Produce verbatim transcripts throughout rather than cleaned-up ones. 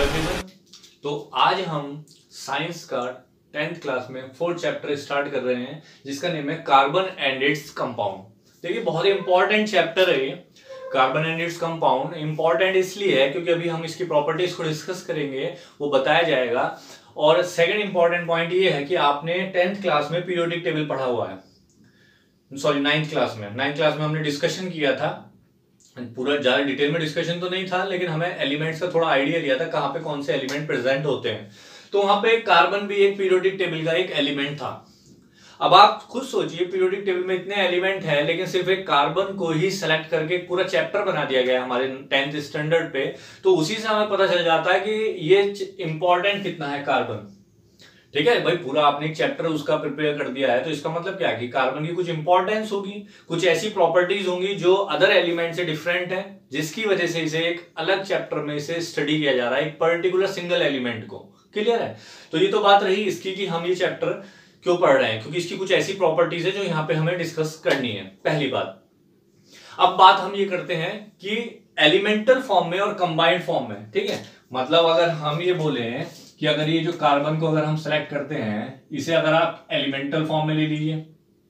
Everyone. तो आज हम साइंस का टेंथ क्लास में फोर्थ चैप्टर स्टार्ट कर रहे हैं जिसका नेम है कार्बन एंड इट्स कंपाउंड। देखिए बहुत ही इंपॉर्टेंट चैप्टर है ये carbon and its compound. Important इसलिए है क्योंकि अभी हम इसकी प्रॉपर्टीज को डिस्कस करेंगे, वो बताया जाएगा। और सेकंड इंपॉर्टेंट पॉइंट ये है कि आपने टेंथ क्लास में पीरियोडिक टेबल पढ़ा हुआ है, सॉरी नाइन्थ क्लास में नाइन्थ क्लास में हमने डिस्कशन किया था। पूरा ज्यादा डिटेल में डिस्कशन तो नहीं था, लेकिन हमें एलिमेंट्स का थोड़ा आइडिया लिया था कहाँ पे कौन से एलिमेंट प्रेजेंट होते हैं। तो वहां पे कार्बन भी एक पीरियोडिक टेबल का एक एलिमेंट था। अब आप खुद सोचिए, पीरियोडिक टेबल में इतने एलिमेंट है लेकिन सिर्फ एक कार्बन को ही सेलेक्ट करके पूरा चैप्टर बना दिया गया है हमारे टेंथ स्टैंडर्ड पे। तो उसी से हमें पता चल जाता है कि ये इंपॉर्टेंट कितना है कार्बन। ठीक है भाई, पूरा आपने एक चैप्टर उसका प्रिपेयर कर दिया है, तो इसका मतलब क्या है कि कार्बन की कुछ इंपॉर्टेंस होगी, कुछ ऐसी प्रॉपर्टीज होंगी जो अदर एलिमेंट से डिफरेंट है, जिसकी वजह से इसे एक अलग चैप्टर में से स्टडी किया जा रहा है, एक पर्टिकुलर सिंगल एलिमेंट को। क्लियर है? तो ये तो बात रही इसकी कि हम ये चैप्टर क्यों पढ़ रहे हैं, क्योंकि इसकी कुछ ऐसी प्रॉपर्टीज है जो यहाँ पे हमें डिस्कस करनी है, पहली बात। अब बात हम ये करते हैं कि एलिमेंटल फॉर्म में और कंबाइंड फॉर्म में। ठीक है, मतलब अगर हम ये बोले हैं कि अगर ये जो कार्बन को अगर हम सेलेक्ट करते हैं, इसे अगर आप एलिमेंटल फॉर्म में ले लीजिए,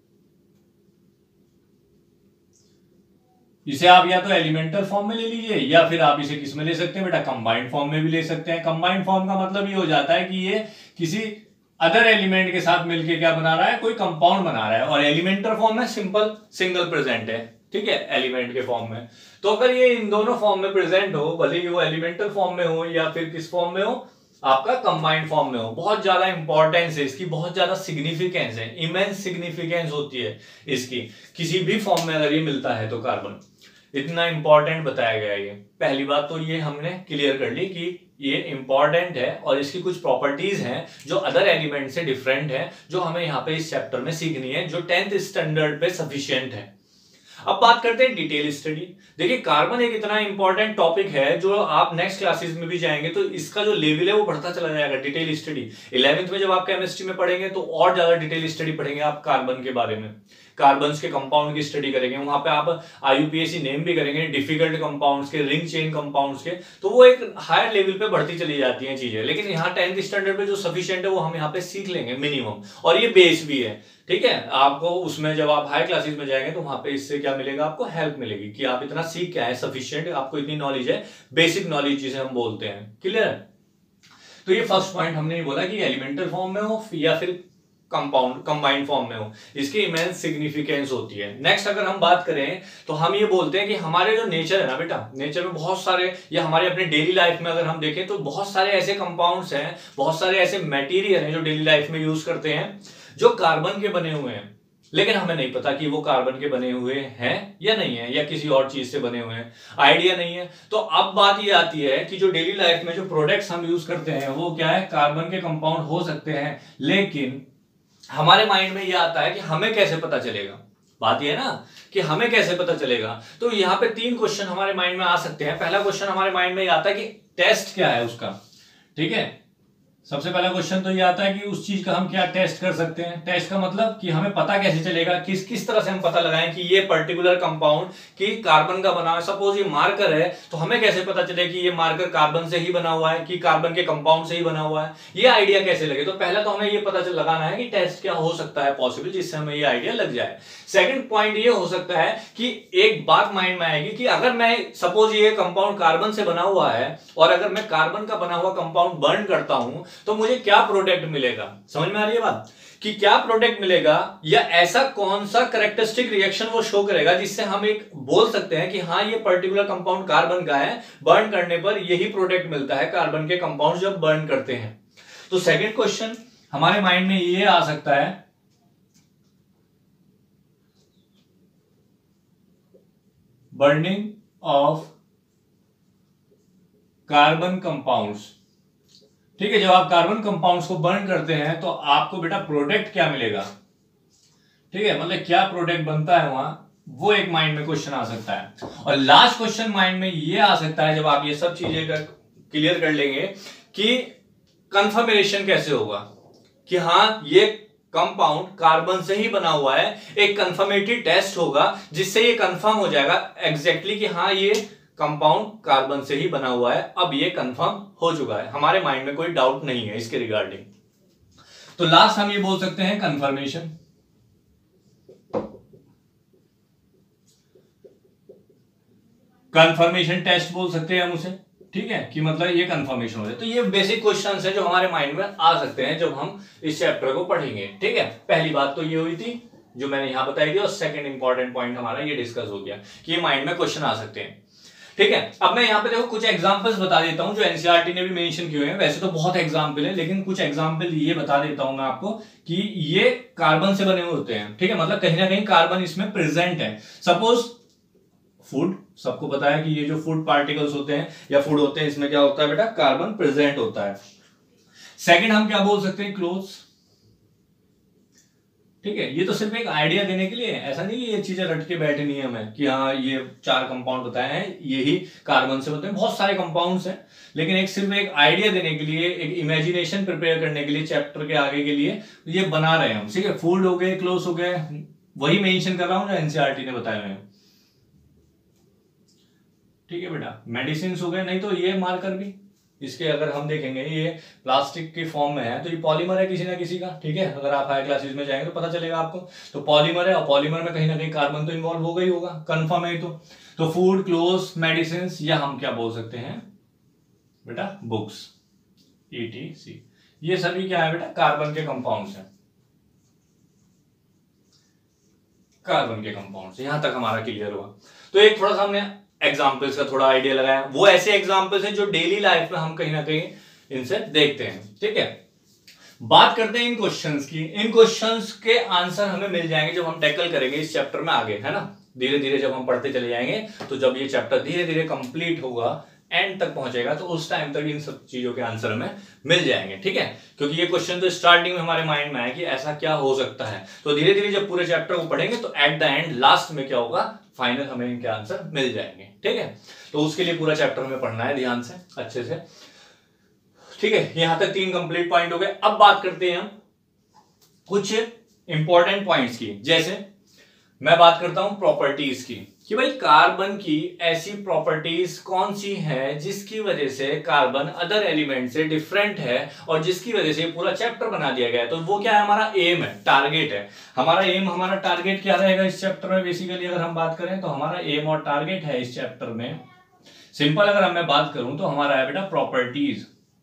इसे आप या तो एलिमेंटल फॉर्म में ले लीजिए या फिर आप इसे किस में ले सकते हैं बेटा, कंबाइंड फॉर्म में भी ले सकते हैं। कंबाइंड फॉर्म का मतलब ये हो जाता है कि ये किसी अदर एलिमेंट के साथ मिलके क्या बना रहा है, कोई कंपाउंड बना रहा है। और एलिमेंटल फॉर्म में सिंपल सिंगल प्रेजेंट है, ठीक है, एलिमेंट के फॉर्म में। तो अगर ये इन दोनों फॉर्म में प्रेजेंट हो, भले ही वो एलिमेंटल फॉर्म में हो या फिर किस फॉर्म में हो, आपका कंबाइंड फॉर्म में हो, बहुत ज्यादा इंपॉर्टेंस है इसकी, बहुत ज्यादा सिग्निफिकेंस है, इमेंस सिग्निफिकेंस होती है इसकी। किसी भी फॉर्म में अगर ये मिलता है तो कार्बन, इतना इंपॉर्टेंट बताया गया है ये। पहली बात तो ये हमने क्लियर कर ली कि ये इंपॉर्टेंट है और इसकी कुछ प्रॉपर्टीज हैं जो अदर एलिमेंट से डिफरेंट है, जो हमें यहाँ पे इस चैप्टर में सीखनी है, जो टेंथ स्टैंडर्ड पे सफिशिएंट है। अब बात करते हैं डिटेल स्टडी। देखिए कार्बन एक इतना इंपॉर्टेंट टॉपिक है जो आप नेक्स्ट क्लासेस में भी जाएंगे तो इसका जो लेवल है वो बढ़ता चला जाएगा। डिटेल स्टडी इलेवेंथ में जब आप केमिस्ट्री में पढ़ेंगे तो और ज्यादा डिटेल स्टडी पढ़ेंगे आप कार्बन के बारे में, कार्बन्स के कंपाउंड की स्टडी करेंगे। वहां पे आप आईयूपीएसी नेम भी करेंगे, डिफिकल्ट कंपाउंड्स के, रिंग चेन कंपाउंड्स के, तो वो एक हायर लेवल पे बढ़ती चली जाती हैं चीजें। लेकिन यहाँ टेंथ स्टैंडर्ड पे जो सफिशिएंट है वो हम यहाँ पे सीख लेंगे मिनिमम, और ये बेस भी है। ठीक है, आपको उसमें जब आप हाई क्लासेस में जाएंगे तो वहां पे इससे क्या मिलेगा, आपको हेल्प मिलेगी कि आप इतना सीख क्या है, सफिशिएंट आपको इतनी नॉलेज है, बेसिक नॉलेज जिसे हम बोलते हैं। क्लियर है? तो ये फर्स्ट पॉइंट हमने ये बोला कि एलिमेंटल फॉर्म में हो या फिर कंपाउंड कंबाइंड फॉर्म में हो, इसकी इमेंस सिग्निफिकेंस होती है। नेक्स्ट अगर हम बात करें तो हम ये बोलते हैं कि हमारे जो नेचर है ना बेटा, नेचर में बहुत सारे, या हमारे अपने डेली लाइफ में अगर हम देखें तो बहुत सारे ऐसे कंपाउंड्स हैं, बहुत सारे ऐसे मटेरियल हैं जो डेली लाइफ में यूज करते हैं जो कार्बन के बने हुए हैं, लेकिन हमें नहीं पता कि वो कार्बन के बने हुए हैं या नहीं है, या किसी और चीज से बने हुए हैं, आइडिया नहीं है। तो अब बात ये आती है कि जो डेली लाइफ में जो प्रोडक्ट्स हम यूज करते हैं वो क्या है, कार्बन के कंपाउंड हो सकते हैं, लेकिन हमारे माइंड में ये आता है कि हमें कैसे पता चलेगा। बात ये है ना कि हमें कैसे पता चलेगा। तो यहाँ पे तीन क्वेश्चन हमारे माइंड में आ सकते हैं। पहला क्वेश्चन हमारे माइंड में ये आता है कि टेस्ट क्या है उसका। ठीक है, सबसे पहला क्वेश्चन तो ये आता है कि उस चीज का हम क्या टेस्ट कर सकते हैं। टेस्ट का मतलब कि हमें पता कैसे चलेगा, किस किस तरह से हम पता लगाएं कि ये पर्टिकुलर कंपाउंड कि कार्बन का बना है। सपोज ये मार्कर है तो हमें कैसे पता चले कि ये मार्कर कार्बन से ही बना हुआ है, कि कार्बन के कंपाउंड से ही बना हुआ है, ये आइडिया कैसे लगे। तो पहला तो हमें ये पता चल लगाना है कि टेस्ट क्या हो सकता है पॉसिबल, जिससे हमें ये आइडिया लग जाए। सेकंड पॉइंट ये हो सकता है कि एक बात माइंड में आएगी कि अगर मैं सपोज ये कंपाउंड कार्बन से बना हुआ है और अगर मैं कार्बन का बना हुआ कंपाउंड बर्न करता हूं तो मुझे क्या प्रोडक्ट मिलेगा। समझ में आ रही है बात कि क्या प्रोडक्ट मिलेगा, या ऐसा कौन सा कैरेक्टरिस्टिक रिएक्शन वो शो करेगा जिससे हम एक बोल सकते हैं कि हाँ ये पर्टिकुलर कंपाउंड कार्बन का है, बर्न करने पर यही प्रोडक्ट मिलता है कार्बन के कंपाउंड जब बर्न करते हैं। तो सेकंड क्वेश्चन हमारे माइंड में ये आ सकता है, बर्निंग ऑफ कार्बन कंपाउंड्स। ठीक है, जब आप कार्बन कंपाउंड्स को बर्न करते हैं तो आपको बेटा प्रोडक्ट क्या मिलेगा। ठीक है, मतलब क्या प्रोडक्ट बनता है वहां, वो एक माइंड में क्वेश्चन आ सकता है। और लास्ट क्वेश्चन माइंड में ये आ सकता है जब आप ये सब चीजें क्लियर कर लेंगे कि कंफर्मेशन कैसे होगा कि हाँ ये कंपाउंड कार्बन से ही बना हुआ है। एक कंफर्मेटरी टेस्ट होगा जिससे ये कंफर्म हो जाएगा एग्जैक्टली कि हाँ ये कंपाउंड कार्बन से ही बना हुआ है। अब ये कंफर्म हो चुका है, हमारे माइंड में कोई डाउट नहीं है इसके रिगार्डिंग। तो लास्ट हम ये बोल सकते हैं कंफर्मेशन। कंफर्मेशन टेस्ट बोल सकते हैं हम उसे, ठीक है, कि मतलब ये कंफर्मेशन हो जाए। तो ये बेसिक क्वेश्चंस है जो हमारे माइंड में आ सकते हैं जब हम इस चैप्टर को पढ़ेंगे, ठीक है। पहली बात तो ये हुई थी जो मैंने यहां बताई थी, और सेकंड इंपॉर्टेंट पॉइंट हमारा ये डिस्कस हो गया कि ये माइंड में क्वेश्चन आ सकते हैं, ठीक है। अब मैं यहाँ पे देखो कुछ एग्जांपल्स बता देता हूं जो एनसीईआरटी ने भी मेंशन किए हैं। वैसे तो बहुत एग्जांपल है, लेकिन कुछ एग्जांपल ये बता देता हूं मैं आपको कि ये कार्बन से बने हुए होते हैं, ठीक है, मतलब कहीं ना कहीं कार्बन इसमें प्रेजेंट है। सपोज फूड, सबको पता है कि ये जो फूड पार्टिकल्स होते हैं या फूड होते हैं, इसमें क्या होता है बेटा, कार्बन प्रेजेंट होता है। सेकंड हम क्या बोल सकते हैं, क्लोज, ठीक है। ये तो सिर्फ एक आइडिया देने के लिए है, ऐसा नहीं कि ये चीजें रट के बैठनी है हमें कि हाँ ये चार कंपाउंड बताए हैं यही कार्बन से होते हैं। बहुत सारे कंपाउंड्स हैं, लेकिन एक सिर्फ एक आइडिया देने के लिए, एक इमेजिनेशन प्रिपेयर करने के लिए चैप्टर के आगे के लिए ये बना रहे हैं हम, ठीक है। फूड हो गए, क्लोज हो गए, वही मेंशन कर रहा हूं जो एनसीईआरटी ने बताए हुए हैं, ठीक है बेटा। मेडिसिन हो गए, नहीं तो ये मार्कर भी इसके अगर हम देखेंगे ये प्लास्टिक के फॉर्म में है तो ये पॉलीमर है किसी ना किसी का, ठीक है। अगर आप हाई क्लासेस में जाएंगे तो पता चलेगा आपको। तो पॉलीमर है, और पॉलीमर में कहीं ना कहीं कार्बन तो इन्वॉल्व होगा ही होगा, कंफर्म है। तो तो फूड, क्लोथ, मेडिसिन, या हम क्या बोल सकते हैं बेटा, बुक्स, ईटीसी, ये सभी क्या है बेटा, कार्बन के कंपाउंड्स हैं, कार्बन के कंपाउंड्स। यहां तक हमारा क्लियर हुआ। तो एक थोड़ा सा हमने एग्जाम्पल्स का थोड़ा आइडिया लगाया, वो ऐसे एग्जाम्पल्स हैं जो डेली लाइफ में हम कहीं ना कहीं इनसे देखते हैं, ठीक है। बात करते हैं इन क्वेश्चंस की। इन क्वेश्चंस के आंसर हमें मिल जाएंगे जब हम टैकल करेंगे इस चैप्टर में आगे, है ना। धीरे धीरे जब हम पढ़ते चले जाएंगे, तो जब ये चैप्टर धीरे धीरे कंप्लीट होगा, एंड तक पहुंचेगा, तो उस टाइम तक इन सब चीजों के आंसर हमें मिल जाएंगे, ठीक है। क्योंकि ये क्वेश्चन तो स्टार्टिंग में हमारे माइंड में है कि ऐसा क्या हो सकता है, तो धीरे धीरे जब पूरे चैप्टर को पढ़ेंगे तो एट द एंड लास्ट में क्या होगा, फाइनल हमें इनके आंसर मिल जाएंगे, ठीक है। तो उसके लिए पूरा चैप्टर हमें पढ़ना है ध्यान से, अच्छे से, ठीक है। यहां तक तीन कंप्लीट पॉइंट हो गए। अब बात करते हैं हम कुछ इंपॉर्टेंट पॉइंट्स की। जैसे मैं बात करता हूं प्रॉपर्टीज की, कि भाई कार्बन की ऐसी प्रॉपर्टीज कौन सी है जिसकी वजह से कार्बन अदर एलिमेंट से डिफरेंट है, और जिसकी वजह से पूरा चैप्टर बना दिया गया है। तो वो क्या है, हमारा एम है, टारगेट है हमारा। एम, हमारा टारगेट क्या रहेगा इस चैप्टर में, बेसिकली अगर हम बात करें तो हमारा एम और टारगेट है इस चैप्टर में, सिंपल अगर मैं बात करूं तो हमारा है बेटा प्रॉपर्टीज।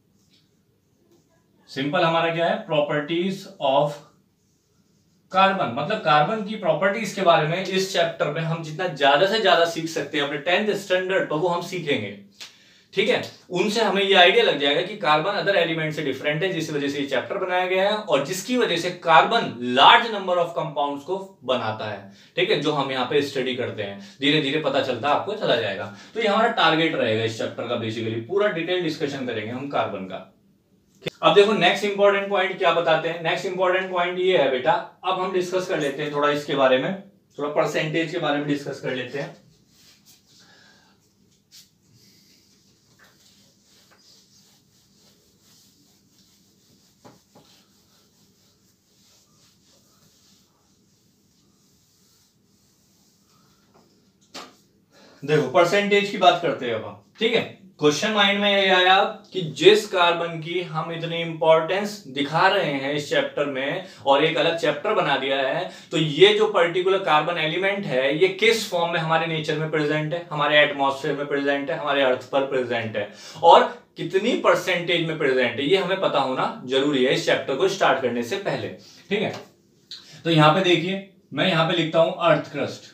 सिंपल हमारा क्या है, प्रॉपर्टीज ऑफ कार्बन, मतलब कार्बन की प्रॉपर्टीज के बारे में इस चैप्टर में हम जितना ज्यादा से ज्यादा सीख सकते हैं अपने टेंथ स्टैंडर्ड पर, वो हम सीखेंगे, ठीक है। उनसे हमें ये आइडिया लग जाएगा कि कार्बन अदर एलिमेंट से डिफरेंट है, जिस वजह से ये चैप्टर बनाया गया है, और जिसकी वजह से carbon large number of compounds को बनाता है, ठीक है, जो हम यहाँ पे स्टडी करते हैं। धीरे धीरे पता चलता है, आपको चला जाएगा। तो ये हमारा टारगेट रहेगा इस चैप्टर का, बेसिकली पूरा डिटेल डिस्कशन करेंगे हम कार्बन का। अब देखो नेक्स्ट इंपॉर्टेंट पॉइंट क्या बताते हैं। नेक्स्ट इंपॉर्टेंट पॉइंट ये है बेटा, अब हम डिस्कस कर लेते हैं थोड़ा इसके बारे में, थोड़ा परसेंटेज के बारे में डिस्कस कर लेते हैं। देखो परसेंटेज की बात करते हैं अब हम, ठीक है। क्वेश्चन माइंड में ये आया कि जिस कार्बन की हम इतनी इंपॉर्टेंस दिखा रहे हैं इस चैप्टर में, और एक अलग चैप्टर बना दिया है, तो ये जो पर्टिकुलर कार्बन एलिमेंट है ये किस फॉर्म में हमारे नेचर में प्रेजेंट है, हमारे एटमॉस्फेयर में प्रेजेंट है, हमारे अर्थ पर प्रेजेंट है, और कितनी परसेंटेज में प्रेजेंट है, ये हमें पता होना जरूरी है इस चैप्टर को स्टार्ट करने से पहले, ठीक है। तो यहां पे देखिए, मैं यहां पे लिखता हूं अर्थ क्रस्ट,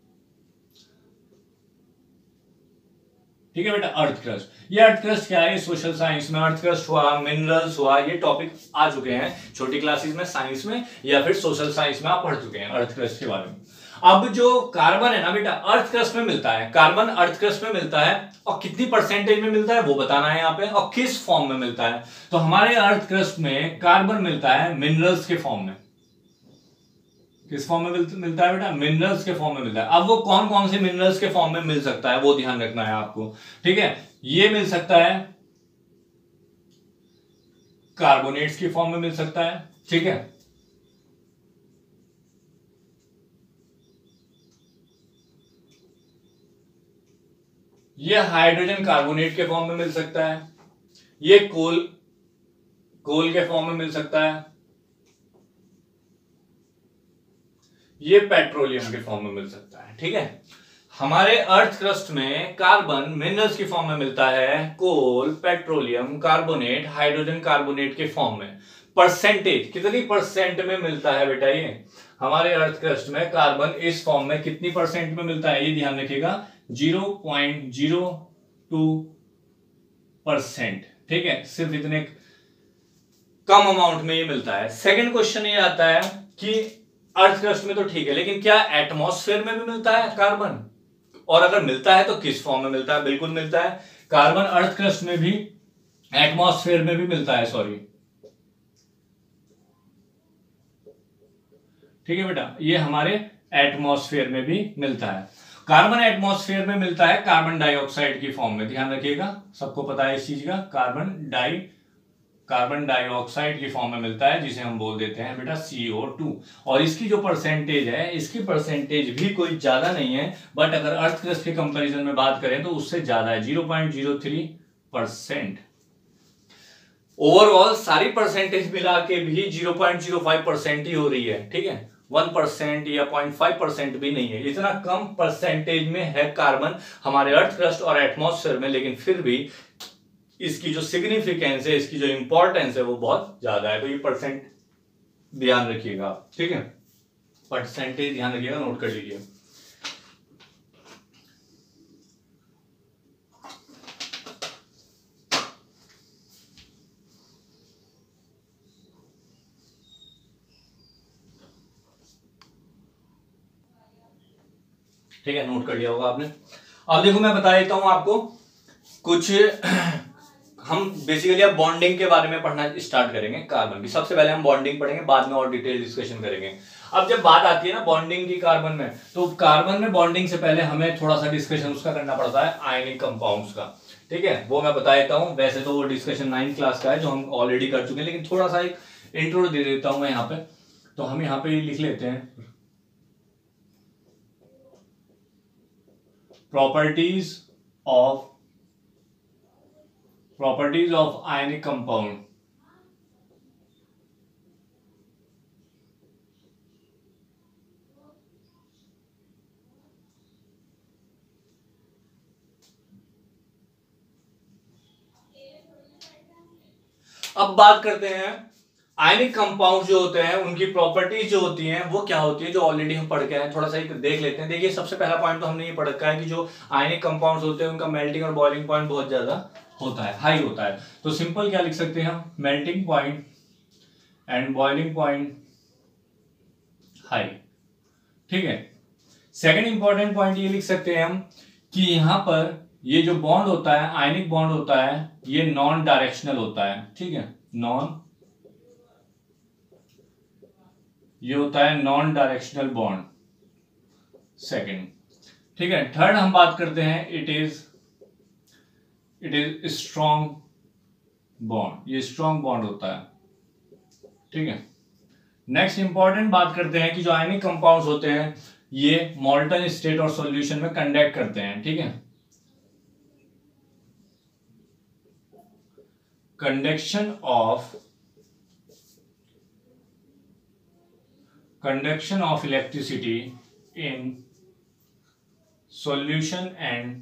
ठीक है बेटा, अर्थ क्रस्ट। ये अर्थ क्रस्ट क्या है, सोशल साइंस में अर्थ क्रस्ट हुआ, मिनरल्स हुआ, ये टॉपिक आ चुके हैं छोटी क्लासेस में, साइंस में या फिर सोशल साइंस में आप पढ़ चुके हैं अर्थ क्रस्ट के बारे में। अब जो कार्बन है ना बेटा, अर्थ क्रस्ट में मिलता है, कार्बन अर्थ क्रस्ट में मिलता है, और कितनी परसेंटेज में मिलता है वो बताना है यहाँ पे, और किस फॉर्म में मिलता है। तो हमारे अर्थ क्रस्ट में कार्बन मिलता है मिनरल्स के फॉर्म में। किस फॉर्म में मिलता है बेटा, मिनरल्स के फॉर्म में मिलता है। अब वो कौन कौन से मिनरल्स के फॉर्म में मिल सकता है वो ध्यान रखना है आपको, ठीक है। ये मिल सकता है कार्बोनेट्स की फॉर्म में मिल सकता है, ठीक है। ये हाइड्रोजन कार्बोनेट के फॉर्म में मिल सकता है, ये कोल कोल के फॉर्म में मिल सकता है, ये पेट्रोलियम के फॉर्म में मिल सकता है। ठीक है, हमारे अर्थ क्रस्ट में कार्बन मिनरल्स की फॉर्म में मिलता है, coal, petroleum, carbonate, hydrogen carbonate के फॉर्म में। परसेंटेज कितनी परसेंट में मिलता है बेटा, ये हमारे अर्थ क्रस्ट में कार्बन इस फॉर्म में कितनी परसेंट में मिलता है, ये ध्यान रखिएगा, zero point zero two percent. ठीक है, सिर्फ इतने कम अमाउंट में ये मिलता है। सेकंड क्वेश्चन ये आता है कि अर्थ क्रस्ट में तो ठीक है, लेकिन क्या एटमॉस्फेयर में भी मिलता है कार्बन, और अगर मिलता है तो किस फॉर्म में मिलता है? बिल्कुल मिलता है, कार्बन अर्थ क्रस्ट में भी, एटमॉस्फेयर में भी मिलता है, सॉरी। ठीक है बेटा, ये हमारे एटमॉस्फेयर में भी मिलता है। कार्बन एटमॉस्फेयर में मिलता है कार्बन डाइऑक्साइड की फॉर्म में, ध्यान रखिएगा, सबको पता है इस चीज का, कार्बन डाई कार्बन डाइऑक्साइड की फॉर्म में मिलता है, जिसे हम बोल देते हैं बेटा सी ओ टू। और इसकी जो परसेंटेज है, इसकी परसेंटेज भी कोई ज्यादा नहीं है, बट अगर अर्थ क्रस्ट के कंपैरिजन में बात करें तो उससे ज्यादा है, zero point zero three percent. Overall सारी परसेंटेज मिला के भी zero point zero five percent ही हो रही है। ठीक है, वन परसेंट या zero पॉइंट फाइव परसेंट भी नहीं है, इतना कम परसेंटेज में है कार्बन हमारे अर्थ क्रस्ट और एटमॉस्फेयर में, लेकिन फिर भी इसकी जो सिग्निफिकेंस है, इसकी जो इंपॉर्टेंस है वो बहुत ज्यादा है। तो ये परसेंट ध्यान रखिएगा, ठीक है, परसेंटेज ध्यान रखिएगा, नोट कर लीजिए। ठीक है, नोट कर लिया होगा आपने। अब देखो मैं बता देता हूं आपको कुछ हम बेसिकली अब बॉन्डिंग के बारे में पढ़ना स्टार्ट करेंगे कार्बन की। सबसे पहले हम बॉन्डिंग पढ़ेंगे, बाद में और डिटेल डिस्कशन करेंगे। अब जब बात आती है ना बॉन्डिंग की कार्बन में, तो कार्बन में बॉन्डिंग से पहले हमें थोड़ा सा डिस्कशन उसका करना पड़ता है, आयनिक कंपाउंड्स का। ठीक है, वो मैं बता देता हूं। वैसे तो वो डिस्कशन नाइन्थ क्लास का है जो हम ऑलरेडी कर चुके हैं, लेकिन थोड़ा सा एक इंट्रो दे देता हूं मैं यहाँ पे। तो हम यहाँ पे लिख लेते हैं properties of properties of ionic compound. अब बात करते हैं आयनिक कंपाउंड जो होते हैं उनकी प्रॉपर्टीज जो होती हैं वो क्या होती है, जो ऑलरेडी हम पढ़ के आए, थोड़ा सा एक देख लेते हैं। देखिए सबसे पहला पॉइंट तो हमने ये पढ़ रखा है कि जो आयनिक कंपाउंड्स होते हैं उनका मेल्टिंग और बॉइलिंग पॉइंट बहुत ज्यादा होता है, हाई होता है। तो सिंपल क्या लिख सकते हैं हम, melting point and boiling point high. ठीक है, सेकंड इंपॉर्टेंट पॉइंट ये लिख सकते हैं हम कि यहां पर ये जो बॉन्ड होता है, आयनिक बॉन्ड होता है, ये नॉन डायरेक्शनल होता है। ठीक है, नॉन ये होता है नॉन डायरेक्शनल बॉन्ड, सेकंड। ठीक है, थर्ड हम बात करते हैं, it is it is strong bond, ये स्ट्रॉन्ग बॉन्ड होता है। ठीक है, नेक्स्ट इंपॉर्टेंट बात करते हैं कि जो आयनिक कंपाउंड्स होते हैं ये मॉल्टन स्टेट और सॉल्यूशन में कंडक्ट करते हैं। ठीक है, conduction of conduction of electricity in solution and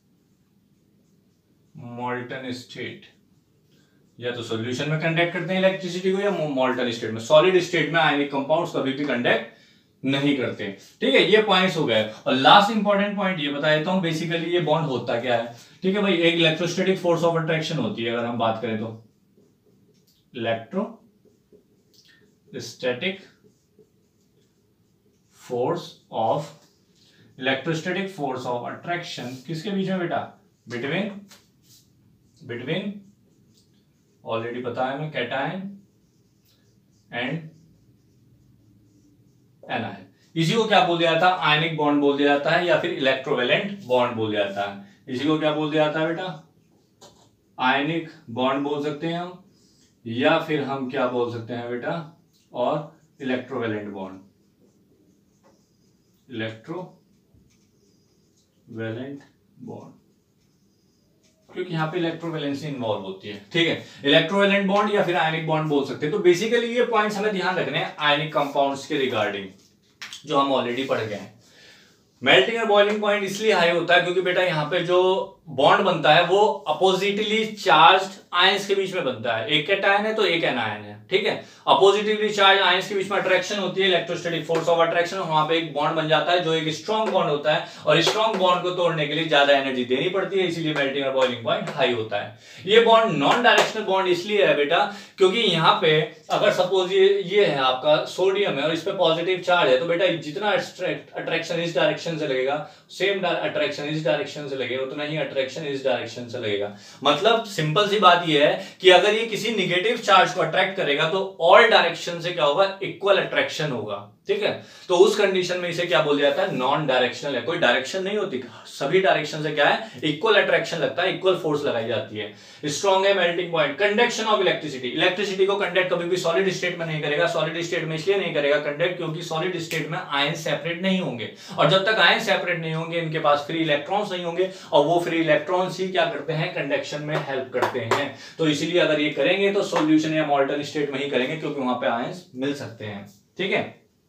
molten state। या तो सॉल्यूशन में कंडक्ट करते हैं इलेक्ट्रिसिटी को, या मॉल्टन स्टेट में। सॉलिड स्टेट में आयनिक कंपाउंड्स कभी भी कंडक्ट नहीं करते। ठीक है, ये पॉइंट्स हो गए। और लास्ट इंपॉर्टेंट पॉइंट ये बता देता हूं, बेसिकली ये बॉन्ड होता क्या है। ठीक है भाई, एक इलेक्ट्रोस्टैटिक फोर्स ऑफ अट्रैक्शन होती है, अगर हम बात करें तो electrostatic force of electrostatic force of attraction किसके बीच में बेटा, बिटवीन बिटवीन ऑलरेडी पता है मैं, कैटायन एंड एनायन। इसी को क्या बोल दिया जाता है, आयनिक बॉन्ड बोल दिया जाता है, या फिर इलेक्ट्रोवेलेंट बॉन्ड बोल दिया जाता है। इसी को क्या बोल दिया जाता है बेटा, आयनिक बॉन्ड बोल सकते हैं हम, या फिर हम क्या बोल सकते हैं बेटा, और इलेक्ट्रोवेलेंट बॉन्ड, इलेक्ट्रोवेलेंट बॉन्ड। क्योंकि यहाँ पे इलेक्ट्रोवैलेंसी इन्वॉल्व होती है, ठीक है। इलेक्ट्रोवैलेंट बॉन्ड या फिर आयनिक बॉन्ड बोल सकते हैं। तो बेसिकली ये पॉइंट्स हमें ध्यान रखने हैं आयनिक कंपाउंड्स के रिगार्डिंग, जो हम ऑलरेडी पढ़ गए हैं। मेल्टिंग और बॉइलिंग पॉइंट इसलिए हाई होता है क्योंकि बेटा यहाँ पे जो बॉन्ड बनता है वो अपोजिटिवली चार्ज्ड आयंस के बीच में बनता है। एक कैटायन है तो एक एनायन है, ठीक है। अपोजिटिवली चार्ज आयंस के बीच में अट्रैक्शन होती है, इलेक्ट्रोस्टैटिक फोर्स ऑफ अट्रैक्शन, वहां पे एक बॉन्ड बन जाता है जो एक स्ट्रॉन्ग बॉन्ड होता है, और स्ट्रॉन्ग बॉन्ड को तोड़ने के लिए ज्यादा एनर्जी देनी पड़ती है, इसीलिए मेल्टिंग और बॉइलिंग पॉइंट हाई होता है। ये बॉन्ड नॉन डायरेक्शनल बॉन्ड इसलिए है बेटा क्योंकि यहाँ पे अगर सपोज ये ये है आपका सोडियम है और इस पे पॉजिटिव चार्ज है, तो बेटा जितना अट्रैक्शन इस डायरेक्शन से लगेगा, सेम अट्रैक्शन इस डायरेक्शन से लगेगा, उतना ही अट्रैक्शन इस डायरेक्शन से लगेगा। मतलब सिंपल सी बात ये है कि अगर ये किसी निगेटिव चार्ज को अट्रैक्ट करेगा तो ऑल डायरेक्शन से क्या होगा, इक्वल अट्रैक्शन होगा, ठीक है। तो उस कंडीशन में इसे क्या बोल जाता है, नॉन डायरेक्शनल है, कोई डायरेक्शन नहीं होती, सभी डायरेक्शन से क्या है, इक्वल अट्रैक्शन लगता है, इक्वल फोर्स लगाई जाती है। स्ट्रॉन्ग है melting point. Conduction of electricity, electricity को कंडक्ट कभी भी सॉलिड स्टेट में नहीं करेगा। सॉलिड स्टेट में इसलिए नहीं करेगा कंडक्ट क्योंकि सॉलिड स्टेट में आयन सेपरेट नहीं होंगे, और जब तक आयन सेपरेट नहीं होंगे इनके पास फ्री इलेक्ट्रॉन्स नहीं होंगे, और वो फ्री इलेक्ट्रॉन्स ही क्या करते हैं, कंडक्शन में हेल्प करते हैं। तो इसीलिए अगर ये करेंगे तो सॉल्यूशन या मॉल्टन स्टेट में ही करेंगे क्योंकि वहां पे आयंस मिल सकते हैं, ठीक है।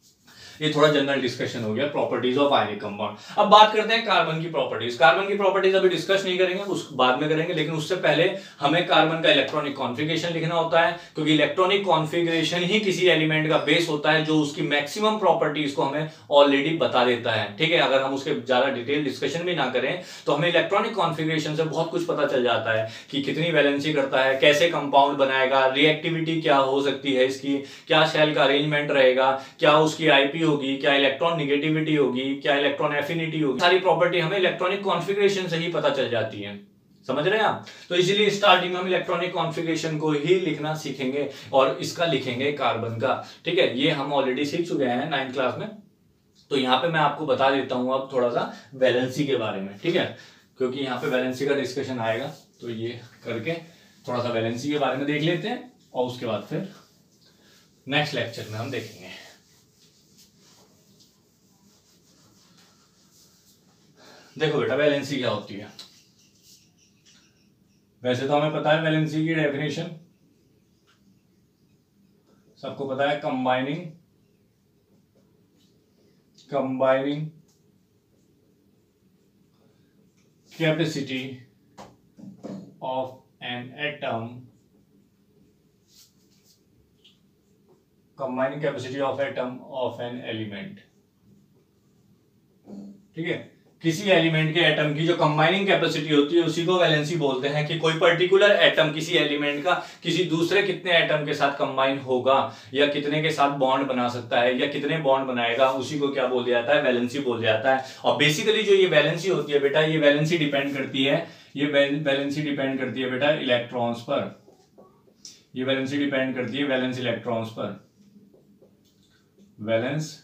ये थोड़ा जनरल डिस्कशन हो गया प्रॉपर्टीज ऑफ आयनिक कंपाउंड। अब बात करते हैं कार्बन की प्रॉपर्टीज। कार्बन की प्रॉपर्टीज अभी डिस्कस नहीं करेंगे, उस बाद में करेंगे, लेकिन उससे पहले हमें कार्बन का इलेक्ट्रॉनिक कॉन्फ़िगरेशन लिखना होता है, क्योंकि इलेक्ट्रॉनिक कॉन्फ़िगरेशन ही किसी एलिमेंट का बेस होता है जो उसकी मैक्सिमम प्रॉपर्टीज को हमें ऑलरेडी बता देता है, ठीक है। अगर हम उसके ज्यादा डिटेल डिस्कशन भी ना करें तो हमें इलेक्ट्रॉनिक कॉन्फ़िगरेशन से बहुत कुछ पता चल जाता है कि कितनी वैलेंसी करता है, कैसे कंपाउंड बनाएगा, रिएक्टिविटी क्या हो सकती है इसकी, क्या शेल का अरेंजमेंट रहेगा, क्या उसकी आईपी होगी, क्या इलेक्ट्रॉन नेगेटिविटी होगी, क्या इलेक्ट्रॉन एफिनिटी होगी, सारी प्रॉपर्टी हमें इलेक्ट्रॉनिक कॉन्फ़िगरेशन से ही पता चल जाती है, समझ रहे हैं आप। तो इसीलिए स्टार्टिंग में हम इलेक्ट्रॉनिक कॉन्फ़िगरेशन को ही लिखना सीखेंगे और इसका लिखेंगे कार्बन का, ठीक है। ये हम ऑलरेडी सीख चुके हैं नाइन्थ क्लास में। तो यहाँ पे मैं आपको बता देता हूं अब थोड़ा सा वैलेंसी के बारे में, ठीक है, क्योंकि यहाँ पे वैलेंसी का डिस्कशन आएगा। तो ये करके थोड़ा सा वैलेंसी के बारे में देख लेते हैं और उसके बाद फिर नेक्स्ट लेक्चर में हम देखेंगे। देखो बेटा वैलेंसी क्या होती है। वैसे तो हमें पता है वैलेंसी की डेफिनेशन, सबको पता है, combining combining capacity of an atom combining capacity of atom of an element, ठीक है। किसी एलिमेंट के एटम की जो कंबाइनिंग कैपेसिटी होती है उसी को वैलेंसी बोलते हैं, कि कोई पर्टिकुलर एटम किसी एलिमेंट का किसी दूसरे कितने एटम के साथ कंबाइन होगा या कितने के साथ बॉन्ड बना सकता है या कितने बॉन्ड बनाएगा, उसी को क्या बोल जाता है, वैलेंसी बोल जाता है। और बेसिकली जो ये वैलेंसी होती है बेटा, ये वैलेंसी डिपेंड करती है ये वैलेंसी डिपेंड करती है बेटा इलेक्ट्रॉन्स पर। ये वैलेंसी डिपेंड करती है वैलेंस इलेक्ट्रॉन्स पर, वैलेंस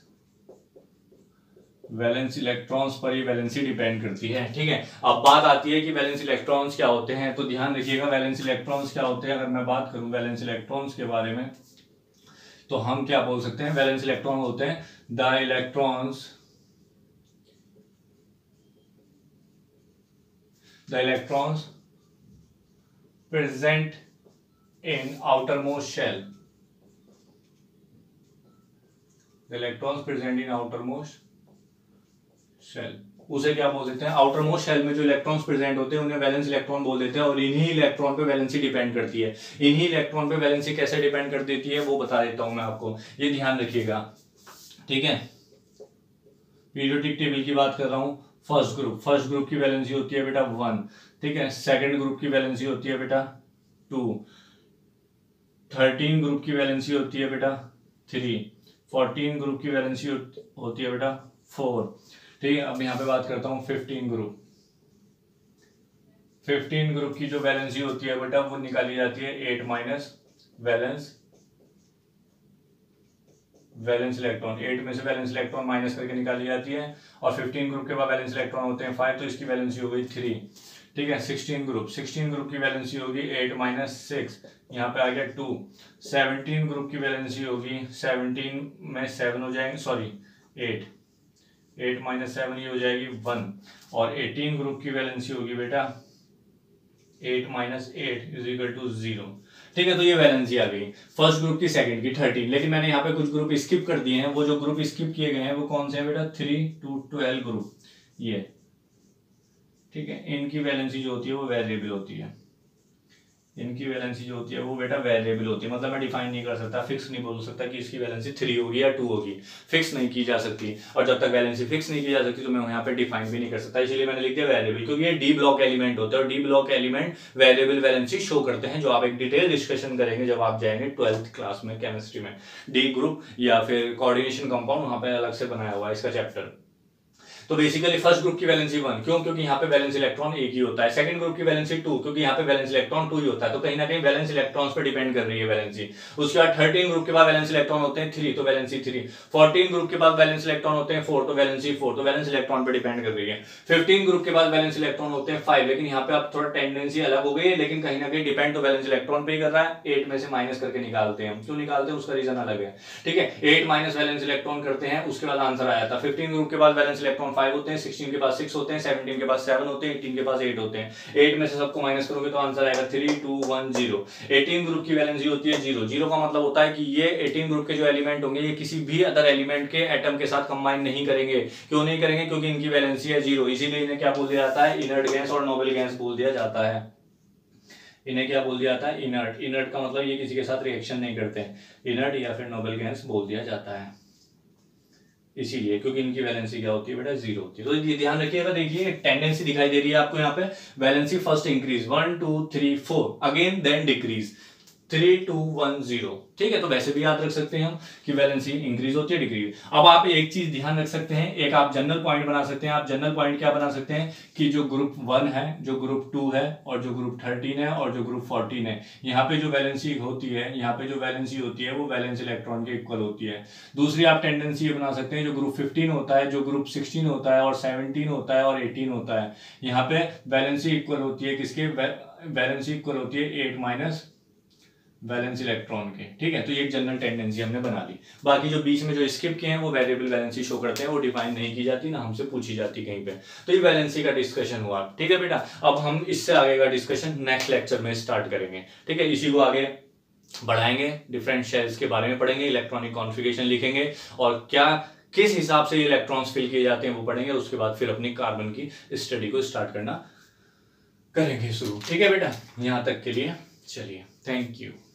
वैलेंस इलेक्ट्रॉन्स पर ये वैलेंसी डिपेंड करती है, ठीक है। अब बात आती है कि वैलेंस इलेक्ट्रॉन्स क्या होते हैं, तो ध्यान रखिएगा वैलेंस इलेक्ट्रॉन्स क्या होते हैं। अगर मैं बात करूं वैलेंस इलेक्ट्रॉन्स के बारे में तो हम क्या बोल सकते हैं, वैलेंस इलेक्ट्रॉन होते हैं the electrons the electrons present in outermost shell, the electrons present in outermost shell, उसे क्या बोल देते हैं, आउटर मोस्ट शेल में जो इलेक्ट्रॉन्स प्रेजेंट होते हैं उन्हें वैलेंस इलेक्ट्रॉन बोल देते हैं। और इन्हीं इलेक्ट्रॉन पे वैलेंसी डिपेंड करती है। इन्हीं इलेक्ट्रॉन पे वैलेंसी कैसे डिपेंड कर देती है वो बता देता हूं मैं आपको, ये ध्यान रखिएगा, ठीक है। पीरियोडिक टेबल की बात कर रहा हूं। फर्स्ट ग्रुप फर्स्ट ग्रुप की वैलेंसी होती है बेटा वन, ठीक है। सेकेंड ग्रुप की वैलेंसी होती है बेटा टू, थर्टीन ग्रुप की वैलेंसी होती है बेटा थ्री, फोर्टीन ग्रुप की वैलेंसी होती है बेटा फोर, ठीक है। अब यहाँ पे बात करता हूँ फिफ्टीन ग्रुप फिफ्टीन ग्रुप की जो वैलेंसी होती है बेटा वो निकाली जाती है eight minus valence valence electron, eight में से वैलेंस इलेक्ट्रॉन माइनस करके निकाली जाती है। और फिफ्टीन ग्रुप के बाद वैलेंस इलेक्ट्रॉन होते हैं फाइव, तो इसकी वैलेंसी हो गई थ्री, ठीक है। सिक्सटीन ग्रुप सिक्सटीन ग्रुप की वैलेंसी होगी एट माइनस सिक्स, यहाँ पे आ गया टू। सेवनटीन ग्रुप की वैलेंसी होगी, सेवनटीन में सेवन हो जाएंगे, sorry eight, eight minus seven ये हो जाएगी वन। और एटीन ग्रुप की वैलेंसी होगी बेटा eight minus eight is equal to zero. ठीक है, तो ये वैलेंसी आ गई फर्स्ट ग्रुप की, सेकंड की थर्टीन। लेकिन मैंने यहाँ पे कुछ ग्रुप स्किप कर दिए हैं। वो जो ग्रुप स्किप किए गए हैं वो कौन से हैं बेटा, थ्री टू ट्वेल्व ग्रुप, ये। ठीक है, इनकी वैलेंसी जो होती है वो वेरिएबल होती है। इनकी वैलेंसी जो होती है वो बेटा वेरिएबल होती है, मतलब मैं डिफाइन नहीं कर सकता, फिक्स नहीं बोल सकता कि इसकी वैलेंसी थ्री होगी या टू होगी, फिक्स नहीं की जा सकती। और जब तक वैलेंसी फिक्स नहीं की जा सकती तो मैं यहाँ पे डिफाइन भी नहीं कर सकता, इसीलिए मैंने लिख दिया वेरिएबल, क्योंकि ये डी ब्लॉक एलिमेंट होते हैं और D block element variable valency show करते हैं, जो आप एक डिटेल डिस्कशन करेंगे जब आप जाएंगे ट्वेल्थ क्लास में केमिस्ट्री में। डी ग्रुप या फिर कोऑर्डिनेशन कंपाउंड वहां पे अलग से बनाया हुआ है इसका चैप्टर। तो बेसिकली फर्स्ट ग्रुप की वैलेंसी वन, क्यों, क्योंकि यहाँ पे वैलेंस इलेक्ट्रॉन एक ही होता है। सेकंड ग्रुप की वैलेंसी टू, क्योंकि यहाँ पे वैलेंस इलेक्ट्रॉन टू ही होता है, तो कहीं ना कहीं वैलेंस इलेक्ट्रॉन्स पे डिपेंड कर रही है वैलेंसी। उसके बाद थर्टीन ग्रुप के बाद वैलेंस इलेक्ट्रॉन होते हैं थ्री, तो वैलेंसी थ्री। फोर्टीन ग्रुप के बाद वैलेंस इलेक्ट्रॉन होते हैं फोर, तो वैलेंसी फोर, तो वैलेंस इलेक्ट्रॉन पे डिपेंड कर रही है। फिफ्टीन ग्रुप के बाद वैलेंस इलेक्ट्रॉन होते हैं फाइव, लेकिन यहाँ पे अब थोड़ा टेंडेंसी अलग हो गई है, लेकिन कहीं ना कहीं डिपेंड तो वैलेंस इलेक्ट्रॉन पे ही कर रहा है। एट में से माइनस करके निकालते हैं, क्यों निकालते हैं उसका रीजन अलग है। ठीक है, एट माइनस वैलेंस इलेक्ट्रॉन करते हैं, उसके बाद आंसर आया था। फिफ्टीन ग्रुप के बाद वैलेंस इलेक्ट्रॉन फाइव होते हैं, सिक्सटीन के पास सिक्स होते हैं, सेवनटीन के पास सेवन होते हैं, एटीन के पास एट होते हैं। एट में से सबको माइनस करोगे तो आंसर आएगा three two one zero. Eighteen group की वैलेंसी होती है जीरो। जीरो का मतलब होता है कि ये एटीन ग्रुप के जो एलिमेंट होंगे ये किसी भी अदर एलिमेंट के एटम के साथ कंबाइन नहीं करेंगे। क्यों नहीं करेंगे, क्योंकि इनकी वैलेंसी है जीरो, इसीलिए इन्हें क्या बोल दिया जाता है, इनर्ट गैस और नोबल गैस बोल दिया जाता है। इन्हें क्या बोल दिया जाता है, इनर्ट। इनर्ट का मतलब ये किसी के साथ रिएक्शन नहीं करते, इनर्ट या फिर नोबल गैस बोल दिया जाता है, इसीलिए, क्योंकि इनकी वैलेंसी क्या होती है बेटा, जीरो होती है। तो ये ध्यान रखिएगा। देखिए एक टेंडेंसी दिखाई दे रही है आपको यहाँ पे, valency first increase one two three four, again then decrease three two one zero. ठीक है, तो वैसे भी याद रख सकते हैं हम कि वैलेंसी इंक्रीज होती है डिक्रीज। अब आप एक चीज ध्यान रख सकते हैं, एक आप जनरल पॉइंट बना सकते हैं। आप जनरल पॉइंट क्या बना सकते हैं कि जो ग्रुप वन है, जो ग्रुप टू है, और जो ग्रुप थर्टीन है, और जो ग्रुप फोर्टीन है, यहाँ पे जो वैलेंसी होती है, यहाँ पे जो वैलेंसी होती है वो वैलेंस इलेक्ट्रॉन के इक्वल होती है। दूसरी आप टेंडेंसी ये बना सकते हैं, जो ग्रुप फिफ्टीन होता है, जो ग्रुप सिक्सटीन होता है, और सेवनटीन होता है, और एटीन होता है, यहाँ पे वैलेंसी इक्वल होती है किसके, वैलेंसी इक्वल होती है एट माइनस वैलेंस इलेक्ट्रॉन के। ठीक है, तो ये एक जनरल टेंडेंसी हमने बना ली। बाकी जो बीच में जो स्किप किए हैं वो वेरिएबल वैलेंसी शो करते हैं, वो डिफाइन नहीं की जाती, ना हमसे पूछी जाती कहीं पे। तो ये वैलेंसी का डिस्कशन हुआ। ठीक है बेटा, अब हम इससे आगे का डिस्कशन नेक्स्ट लेक्चर में स्टार्ट करेंगे। ठीक है, इसी को आगे बढ़ाएंगे, डिफरेंट शेल्स के बारे में पढ़ेंगे, इलेक्ट्रॉनिक कॉन्फ़िगरेशन लिखेंगे, और क्या किस हिसाब से ये इलेक्ट्रॉन्स फिल किए जाते हैं वो पढ़ेंगे। उसके बाद फिर अपनी कार्बन की स्टडी को स्टार्ट करना करेंगे शुरू। ठीक है बेटा, यहाँ तक के लिए चलिए, थैंक यू।